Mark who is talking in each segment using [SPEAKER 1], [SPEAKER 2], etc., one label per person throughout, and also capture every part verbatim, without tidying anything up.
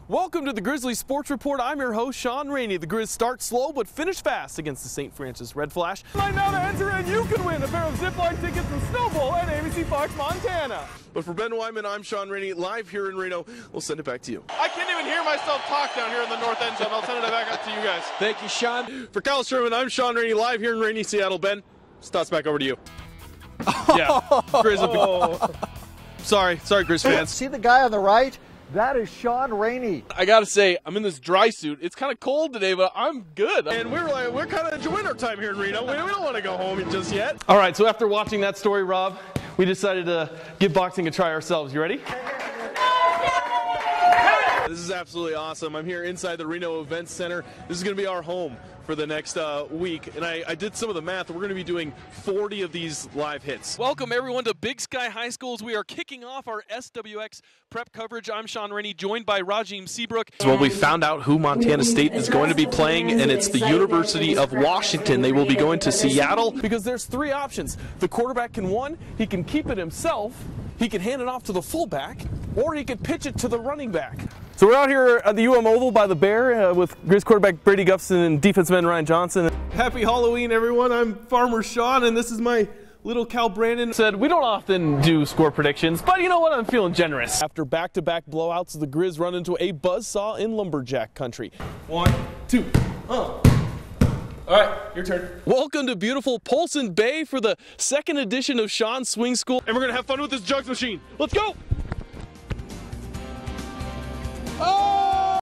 [SPEAKER 1] Welcome to the Grizzlies Sports Report. I'm your host, Sean Rainey. The Grizz start slow but finish fast against the Saint Francis Red Flash. Right now to enter and you can win a pair of zipline tickets from Snowball at A B C Fox Montana.
[SPEAKER 2] But for Ben Wyman, I'm Sean Rainey, live here in Reno. We'll send it back to you.
[SPEAKER 3] I can't even hear myself talk down here in the north end zone. I'll send it back up to you guys.
[SPEAKER 2] Thank you, Sean. For Kyle Sherman, I'm Sean Rainey, live here in rainy Seattle. Ben, toss back over to you.
[SPEAKER 1] Yeah, Grizz. Oh. Sorry, sorry, Grizz fans.
[SPEAKER 4] See the guy on the right? That is Sean Rainey.
[SPEAKER 3] I gotta say, I'm in this dry suit. It's kind of cold today, but I'm good.
[SPEAKER 2] And we're like, we're kind of enjoying our time here in Reno. We, we don't want to go home just yet.
[SPEAKER 1] All right, so after watching that story, Rob, we decided to give boxing a try ourselves. You ready?
[SPEAKER 2] This is absolutely awesome. I'm here inside the Reno Events Center. This is going to be our home for the next uh, week. And I, I did some of the math. We're going to be doing forty of these live hits.
[SPEAKER 1] Welcome, everyone, to Big Sky High Schools. We are kicking off our S W X prep coverage. I'm Sean Rainey, joined by Rajim Seabrook.
[SPEAKER 2] Well, we found out who Montana State is going to be playing, and it's the University of Washington. They will be going to Seattle.
[SPEAKER 1] Because there's three options. The quarterback can, one, he can keep it himself, he can hand it off to the fullback, or he can pitch it to the running back. So we're out here at the U M Oval by the Bear uh, with Grizz quarterback Brady Gufson and defensive end Ryan Johnson. Happy Halloween, everyone. I'm Farmer Sean, and this is my little Cal Brandon. Said we don't often do score predictions, but you know what? I'm feeling generous. After back-to-back blowouts, the Grizz run into a buzzsaw in Lumberjack country. One, two, uh. All right, your turn. Welcome to beautiful Polson Bay for the second edition of Sean's Swing School.
[SPEAKER 2] And we're going to have fun with this jugs machine.
[SPEAKER 1] Let's go! Oh!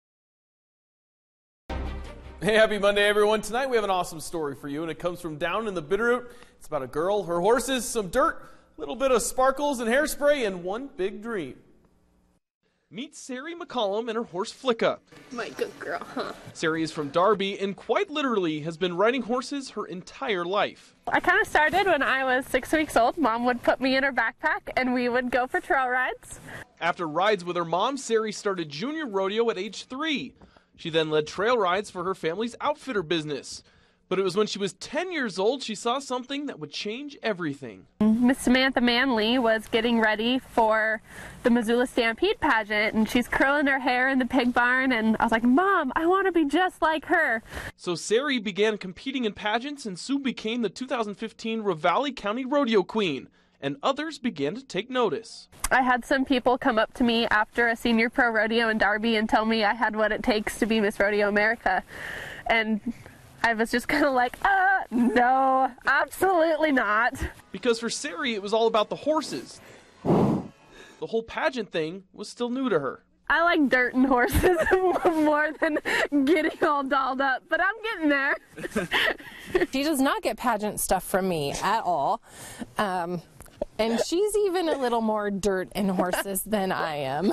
[SPEAKER 1] Hey, happy Monday, everyone. Tonight we have an awesome story for you, and it comes from down in the Bitterroot. It's about a girl, her horses, some dirt, a little bit of sparkles and hairspray, and one big dream. Meet Sari McCollum and her horse Flicka.
[SPEAKER 5] My good girl, huh?
[SPEAKER 1] Sari is from Darby and quite literally has been riding horses her entire life.
[SPEAKER 5] I kind of started when I was six weeks old. Mom would put me in her backpack and we would go for trail rides.
[SPEAKER 1] After rides with her mom, Sari started junior rodeo at age three. She then led trail rides for her family's outfitter business. But it was when she was ten years old she saw something that would change everything.
[SPEAKER 5] Miss Samantha Manley was getting ready for the Missoula Stampede pageant, and she's curling her hair in the pig barn, and I was like, Mom, I want to be just like her.
[SPEAKER 1] So Sari began competing in pageants and soon became the two thousand fifteen Ravalli County Rodeo Queen, and others began to take notice.
[SPEAKER 5] I had some people come up to me after a senior pro rodeo in Darby and tell me I had what it takes to be Miss Rodeo America, and I was just kind of like, uh, no, absolutely not.
[SPEAKER 1] Because for Sari, it was all about the horses. The whole pageant thing was still new to her.
[SPEAKER 5] I like dirt and horses more than getting all dolled up, but I'm getting there.
[SPEAKER 6] She does not get pageant stuff from me at all. Um, and she's even a little more dirt and horses than I am.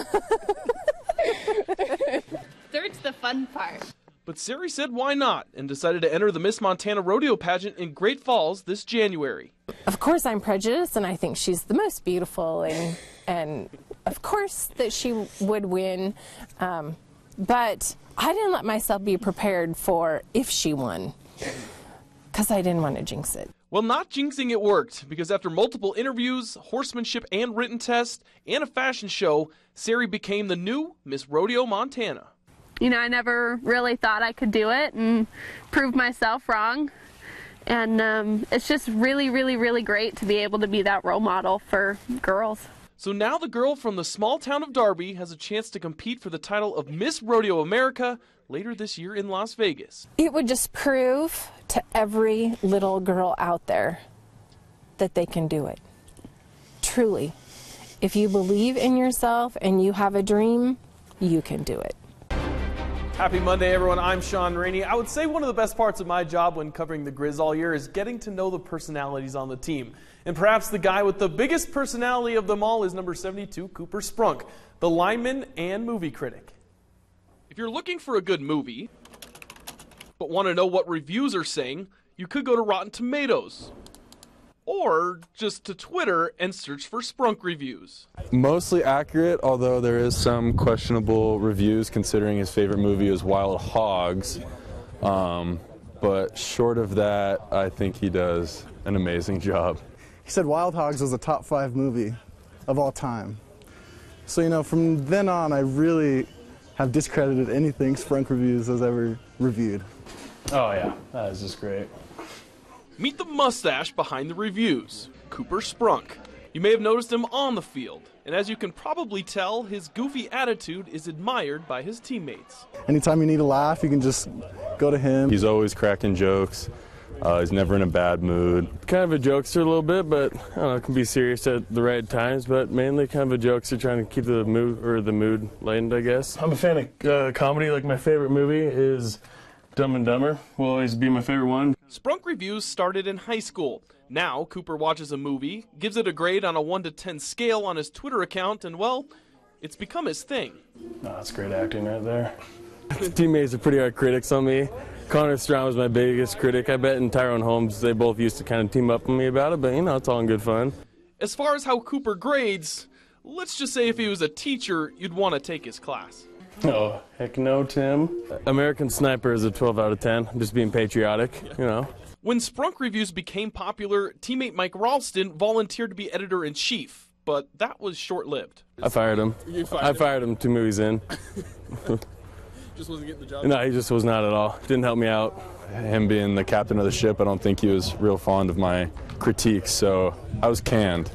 [SPEAKER 7] Dirt's the fun part.
[SPEAKER 1] But Sari said why not, and decided to enter the Miss Montana Rodeo pageant in Great Falls this January.
[SPEAKER 6] Of course I'm prejudiced, and I think she's the most beautiful, and, and of course that she would win. Um, but I didn't let myself be prepared for if she won, because I didn't want to jinx it.
[SPEAKER 1] Well, not jinxing it worked, because after multiple interviews, horsemanship and written tests, and a fashion show, Sari became the new Miss Rodeo Montana.
[SPEAKER 5] You know, I never really thought I could do it and prove myself wrong. And um, it's just really, really, really great to be able to be that role model for girls.
[SPEAKER 1] So now the girl from the small town of Darby has a chance to compete for the title of Miss Rodeo America later this year in Las Vegas.
[SPEAKER 6] It would just prove to every little girl out there that they can do it. Truly. If you believe in yourself and you have a dream, you can do it.
[SPEAKER 1] Happy Monday, everyone. I'm Sean Rainey. I would say one of the best parts of my job when covering the Grizz all year is getting to know the personalities on the team. And perhaps the guy with the biggest personality of them all is number seventy-two, Cooper Sprunk, the lineman and movie critic. If you're looking for a good movie, but want to know what reviews are saying, you could go to Rotten Tomatoes. Or just to Twitter and search for Sprunk reviews.
[SPEAKER 8] Mostly accurate, although there is some questionable reviews considering his favorite movie is Wild Hogs. Um, but short of that, I think he does an amazing job.
[SPEAKER 9] He said Wild Hogs was a top five movie of all time. So, you know, from then on, I really have discredited anything Sprunk Reviews has ever reviewed.
[SPEAKER 10] Oh yeah, that is just great.
[SPEAKER 2] Meet the mustache behind the reviews, Cooper Sprunk. You may have noticed him on the field, and as you can probably tell, his goofy attitude is admired by his teammates.
[SPEAKER 9] Anytime you need a laugh, you can just go to him.
[SPEAKER 8] He's always cracking jokes. Uh, he's never in a bad mood.
[SPEAKER 10] Kind of a jokester a little bit, but I don't know, can be serious at the right times, but mainly kind of a jokester, trying to keep the mood or the mood lightened, I guess. I'm a fan of uh, comedy. Like, my favorite movie is Dumb and Dumber. Will always be my favorite one.
[SPEAKER 2] Sprunk Reviews started in high school. Now, Cooper watches a movie, gives it a grade on a one to ten scale on his Twitter account, and, well, it's become his thing.
[SPEAKER 10] Oh, that's great acting right there. Teammates are pretty hard critics on me. Connor Strawn was my biggest critic, I bet, and Tyrone Holmes. They both used to kind of team up on me about it, but, you know, it's all in good fun.
[SPEAKER 2] As far as how Cooper grades, let's just say if he was a teacher, you'd want to take his class.
[SPEAKER 10] Oh, heck no, Tim. American Sniper is a twelve out of ten. I'm just being patriotic, you know.
[SPEAKER 2] When Sprunk Reviews became popular, teammate Mike Ralston volunteered to be editor-in-chief, but that was short-lived.
[SPEAKER 10] I fired him.
[SPEAKER 2] You fired
[SPEAKER 10] I
[SPEAKER 2] him?
[SPEAKER 10] fired him two movies in.
[SPEAKER 2] Just wasn't getting the job?
[SPEAKER 10] No, he just was not at all. Didn't help me out.
[SPEAKER 8] Him being the captain of the ship, I don't think he was real fond of my critiques, so I was canned.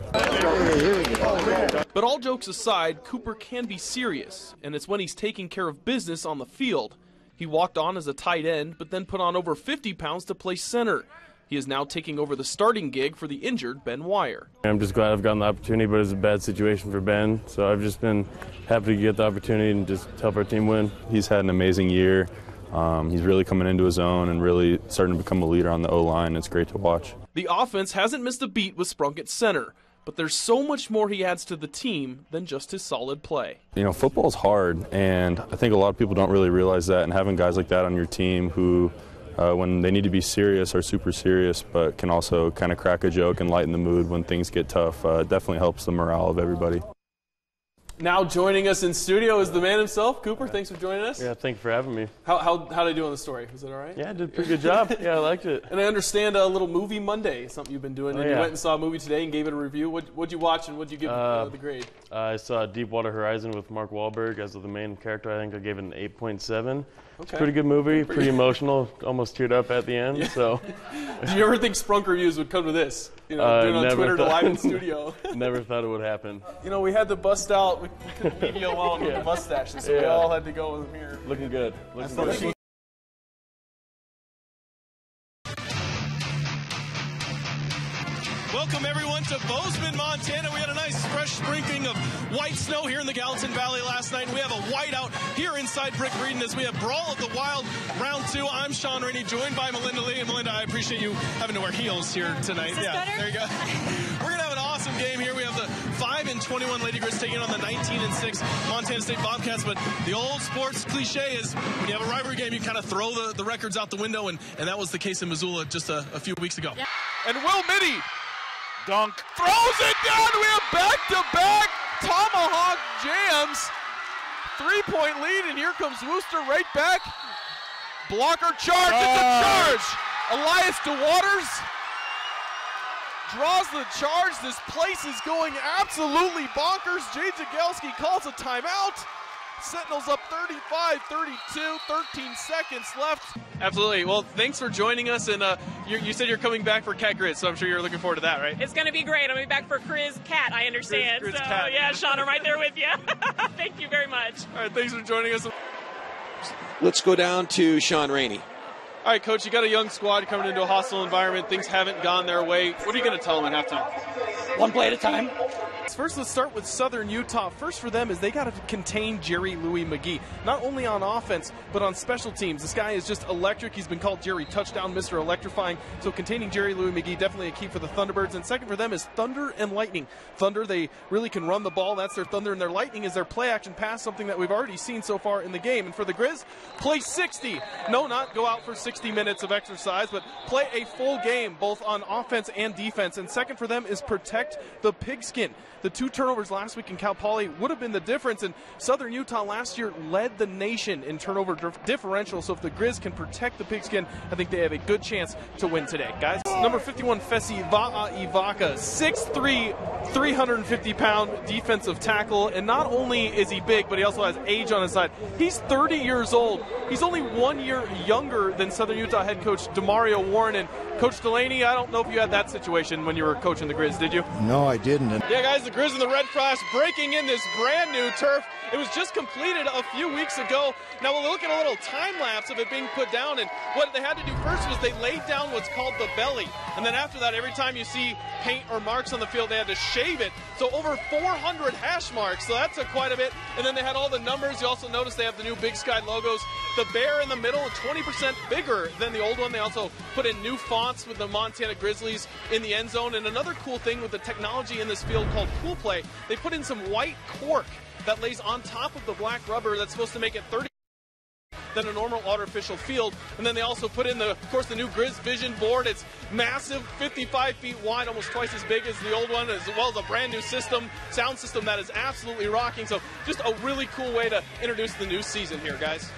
[SPEAKER 2] But all jokes aside, Cooper can be serious, and it's when he's taking care of business on the field. He walked on as a tight end, but then put on over fifty pounds to play center. He is now taking over the starting gig for the injured Ben Wire.
[SPEAKER 10] I'm just glad I've gotten the opportunity, but it's a bad situation for Ben, so I've just been happy to get the opportunity and just help our team win.
[SPEAKER 8] He's had an amazing year. Um, he's really coming into his own and really starting to become a leader on the O-line. It's great to watch.
[SPEAKER 2] The offense hasn't missed a beat with Sprunk at center, but there's so much more he adds to the team than just his solid play.
[SPEAKER 8] You know, football's hard, and I think a lot of people don't really realize that, and having guys like that on your team who, uh, when they need to be serious, are super serious, but can also kind of crack a joke and lighten the mood when things get tough, uh, definitely helps the morale of everybody.
[SPEAKER 1] Now joining us in studio is the man himself, Cooper. Thanks for joining us.
[SPEAKER 10] Yeah, thank you for having me.
[SPEAKER 1] How how how did I do on the story? Was it all right?
[SPEAKER 10] Yeah, I did a pretty good job. Yeah, I liked it.
[SPEAKER 1] And I understand a little movie Monday is something you've been doing.
[SPEAKER 10] Oh,
[SPEAKER 1] and
[SPEAKER 10] yeah.
[SPEAKER 1] you went and saw a movie today and gave it a review. What what'd you watch and what'd you give uh, uh, the grade?
[SPEAKER 10] Uh, I saw Deepwater Horizon with Mark Wahlberg as the main character. I think I gave it an eight point seven.
[SPEAKER 1] Okay.
[SPEAKER 10] It's a pretty good movie, pretty, pretty emotional. Almost teared up at the end. Yeah. So,
[SPEAKER 1] did you ever think Sprunk Reviews would come to this? You know,
[SPEAKER 10] uh,
[SPEAKER 1] doing it on Twitter
[SPEAKER 10] thought,
[SPEAKER 1] live in studio.
[SPEAKER 10] Never thought it would happen.
[SPEAKER 1] You know, we had to bust out. We couldn't leave you alone with
[SPEAKER 10] Yeah.
[SPEAKER 1] the mustaches, so
[SPEAKER 10] Yeah.
[SPEAKER 1] we all had to go with him here.
[SPEAKER 10] Looking good. Looking
[SPEAKER 1] That's
[SPEAKER 10] good.
[SPEAKER 2] Welcome, everyone, to Bozeman, Montana. We had a nice fresh sprinkling of white snow here in the Gallatin Valley last night. And we have a whiteout here inside Brick Breeden as we have Brawl of the Wild round two. I'm Sean Rainey, joined by Melinda Lee. And Melinda, I appreciate you having to wear heels here tonight.
[SPEAKER 7] Is this
[SPEAKER 2] yeah,
[SPEAKER 7] better?
[SPEAKER 2] there you go. We're going to have an awesome game here. We have the five and twenty-one Lady Grizz taking on the nineteen and six Montana State Bobcats. But the old sports cliche is when you have a rivalry game, you kind of throw the, the records out the window. And, and that was the case in Missoula just a, a few weeks ago.
[SPEAKER 7] Yeah.
[SPEAKER 3] And Will Mitty dunk throws it down. We have back-to-back tomahawk jams. Three-point lead, and here comes Wooster right back. Blocker charge. It's a charge. Elias DeWaters draws the charge. This place is going absolutely bonkers. Jay Jagelski calls a timeout. Sentinels up thirty-five thirty-two, thirteen seconds left.
[SPEAKER 2] Absolutely. Well, thanks for joining us. And uh, you, you said you're coming back for Cat Grizz, so I'm sure you're looking forward to that, right?
[SPEAKER 11] It's going to be great. I'm going to be back for Grizz Cat, I understand.
[SPEAKER 2] Grizz, Grizz
[SPEAKER 11] so,
[SPEAKER 2] Cat.
[SPEAKER 11] yeah, Sean, I'm right there with you. Thank you very much.
[SPEAKER 2] All right, thanks for joining us.
[SPEAKER 12] Let's go down to Sean Rainey.
[SPEAKER 2] All right, Coach, you got a young squad coming into a hostile environment. Things haven't gone their way. What are you going to tell them at halftime?
[SPEAKER 13] One play at a time.
[SPEAKER 2] First, let's start with Southern Utah. First for them is they got to contain Jerry Louis McGee, not only on offense, but on special teams. This guy is just electric. He's been called Jerry Touchdown, Mister Electrifying. So containing Jerry Louis McGee, definitely a key for the Thunderbirds. And second for them is Thunder and Lightning. Thunder, they really can run the ball. That's their Thunder. And their Lightning is their play-action pass, something that we've already seen so far in the game. And for the Grizz, play sixty. No, not go out for sixty minutes of exercise, but play a full game, both on offense and defense. And second for them is protect the pigskin. The two turnovers last week in Cal Poly would have been the difference, and Southern Utah last year led the nation in turnover dif- differential, so if the Grizz can protect the pigskin, I think they have a good chance to win today. Guys, number fifty-one, Fesi Va'a Ivaka, six three, three hundred fifty pound defensive tackle, and not only is he big, but he also has age on his side. He's thirty years old. He's only one year younger than Southern Utah head coach DeMario Warren, and Coach Delaney, I don't know if you had that situation when you were coaching the Grizz, did you?
[SPEAKER 13] No, I didn't.
[SPEAKER 2] Yeah, guys, the Grizz and the Red Frost breaking in this brand new turf. It was just completed a few weeks ago. Now we'll look at a little time lapse of it being put down, and what they had to do first was they laid down what's called the belly, and then after that, every time you see paint or marks on the field, they had to shave it. So over four hundred hash marks, so that's a quite a bit. And then they had all the numbers. You also notice they have the new Big Sky logos. The bear in the middle, twenty percent bigger than the old one. They also put in new fonts with the Montana Grizzlies in the end zone. And another cool thing with the technology in this field called Pool Play, they put in some white cork that lays on top of the black rubber that's supposed to make it thirty than a normal artificial field. And then they also put in, the, of course, the new Grizz Vision board. It's massive, fifty-five feet wide, almost twice as big as the old one, as well as a brand new system, sound system that is absolutely rocking. So just a really cool way to introduce the new season here, guys.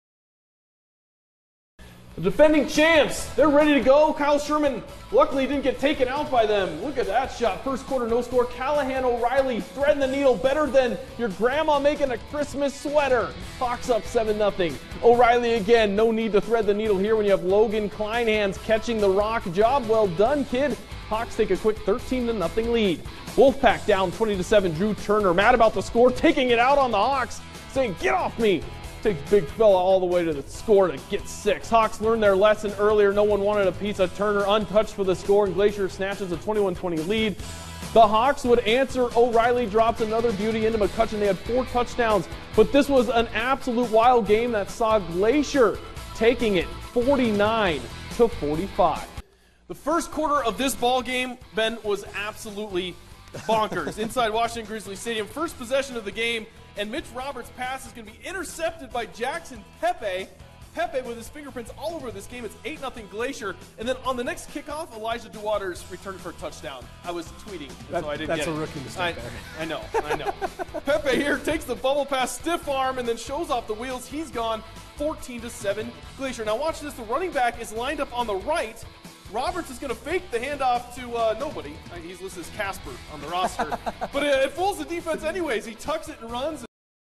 [SPEAKER 1] The defending champs, they're ready to go. Kyle Sherman luckily didn't get taken out by them. Look at that shot. First quarter, no score. Callahan O'Reilly threading the needle better than your grandma making a Christmas sweater. Hawks up seven nothing. O'Reilly again. No need to thread the needle here when you have Logan Kleinhans catching the rock. Job well done, kid. Hawks take a quick thirteen to nothing lead. Wolfpack down twenty to seven. Drew Turner mad about the score, taking it out on the Hawks, saying, "Get off me." Takes big fella all the way to the score to get six. Hawks learned their lesson earlier. No one wanted a piece of Turner, untouched for the score, and Glacier snatches a twenty-one twenty lead. The Hawks would answer. O'Reilly drops another beauty into McCutcheon. They had four touchdowns, but this was an absolute wild game that saw Glacier taking it forty-nine to forty-five.
[SPEAKER 2] The first quarter of this ball game, Ben, was absolutely bonkers. Inside Washington Grizzly Stadium, first possession of the game, and Mitch Roberts' pass is going to be intercepted by Jackson Pepe. Pepe with his fingerprints all over this game. It's eight nothing Glacier. And then on the next kickoff, Elijah DeWaters returned for a touchdown. I was tweeting,
[SPEAKER 1] that,
[SPEAKER 2] so I didn't
[SPEAKER 1] that's
[SPEAKER 2] get it.
[SPEAKER 1] That's a rookie mistake.
[SPEAKER 2] I, I know, I know. Pepe here takes the bubble pass, stiff arm, and then shows off the wheels. He's gone fourteen to seven Glacier. Now watch this. The running back is lined up on the right. Roberts is going to fake the handoff to uh, nobody. He's listed as Casper on the roster. But it, it fools the defense anyways. He tucks it and runs.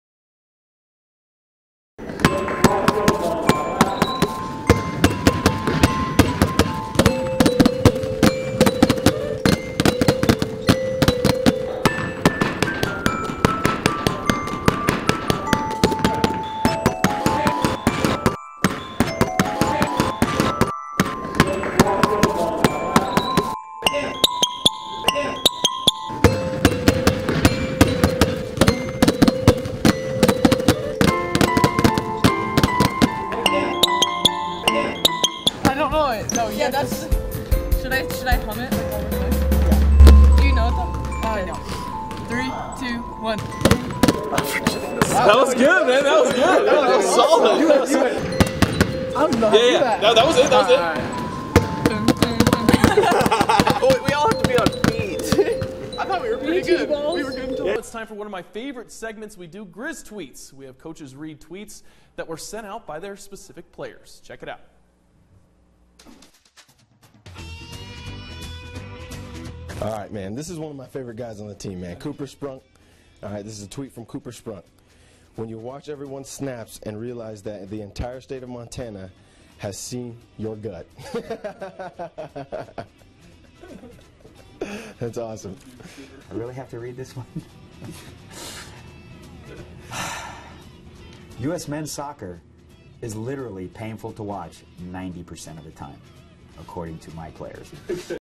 [SPEAKER 14] No, yeah, that's. Should I should I hum it like all the way? Yeah. Do you know it though? Oh, no. Three, two, one.
[SPEAKER 2] That was good, man. That was good. That was solid.
[SPEAKER 14] Do it, do it. I don't know how
[SPEAKER 2] yeah,
[SPEAKER 14] to do
[SPEAKER 2] yeah.
[SPEAKER 14] that.
[SPEAKER 2] No, that was it. That was it.
[SPEAKER 14] We all have to be on beat. I thought we were pretty good. We were good until.
[SPEAKER 1] It's time for one of my favorite segments we do, Grizz Tweets. We have coaches read tweets that were sent out by their specific players. Check it out.
[SPEAKER 15] All right, man, this is one of my favorite guys on the team, man. Cooper Sprunk. All right, this is a tweet from Cooper Sprunk. When you watch everyone's snaps and realize that the entire state of Montana has seen your gut. That's awesome.
[SPEAKER 16] I really have to read this one? U S men's soccer is literally painful to watch ninety percent of the time, according to my players.